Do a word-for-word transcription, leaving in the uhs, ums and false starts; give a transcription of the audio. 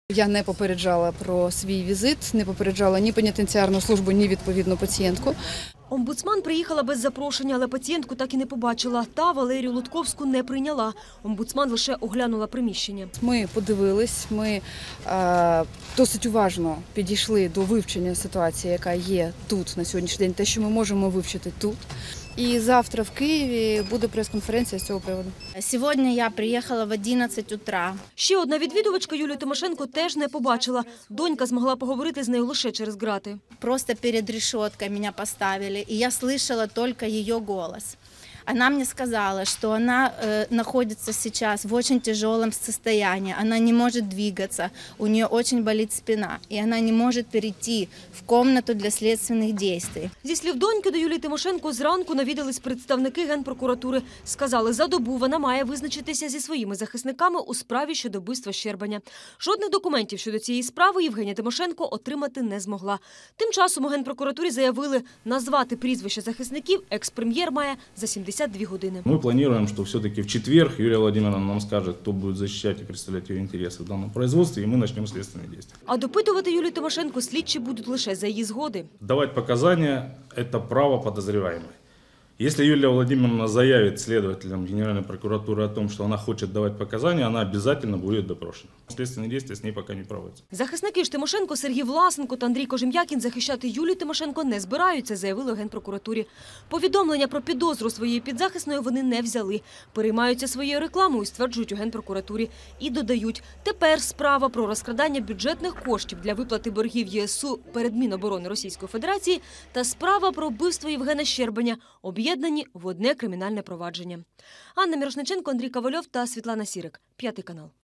Я не попереджала про свій візит, не попереджала ні пенітенціарну службу, ні відповідну пацієнтку. Омбудсман приїхала без запрошення, але пацієнтку так і не побачила. Та Валерію Лутковську не прийняла. Омбудсман лише оглянула приміщення. Ми подивились, ми е, досить уважно підійшли до вивчення ситуації, яка є тут на сьогоднішній день, те, що ми можемо вивчити тут. І завтра в Києві буде прес-конференція з цього приводу. Сьогодні я приїхала в одинадцять утра. Ще одна відвідувачка Юлію Тимошенко теж не побачила. Донька змогла поговорити з нею лише через грати. Просто перед решеткой меня поставили, и я слышала только ее голос. Она мне сказала, что она э, находится сейчас в очень тяжелом состоянии, она не может двигаться, у нее очень болит спина, и она не может перейти в комнату для следственных действий. Зі слів доньки, до Юлії Тимошенко зранку навідались представники Генпрокуратури. Сказали, за добу вона має визначитися зі своїми захисниками у справі щодо вбивства Щербаня. Жодних документів щодо цієї справи Євгенія Тимошенко отримати не змогла. Тим часом у Генпрокуратурі заявили, назвати прізвища захисників екс-прем'єр має за сімдесят дві години. Мы планируем, что все-таки в четверг Юлия Владимировна нам скажет, кто будет защищать и представлять ее интересы в данном производстве, и мы начнем следственные действия. А допитувати Юлію Тимошенко слідчі будуть лише за її згоди. Давать показания – это право подозреваемой. Если Юлия Владимировна заявит следователям Генеральной прокуратуры о том, что она хочет давать показания, она обязательно будет допрошена. Следственные действия с ней пока не проводятся. Захисники ж Тимошенко Сергій Власенко та Андрій Кожем'якін захищати Юлію Тимошенко не збираються, заявили у Генпрокуратурі. Повідомлення про підозру своєї підзахисної вони не взяли. Переймаються своєю рекламою, стверджують у Генпрокуратурі. І додають, тепер справа про розкрадання бюджетних коштів для виплати боргів ЄСУ перед Міноборони Російської Федерації та справа про вбивство Євгена Щербаня об'єднані в одне кримінальне провадження. Анна Мірошниченко, Андрій Ковальов та Світлана Сірик. П'ятий канал.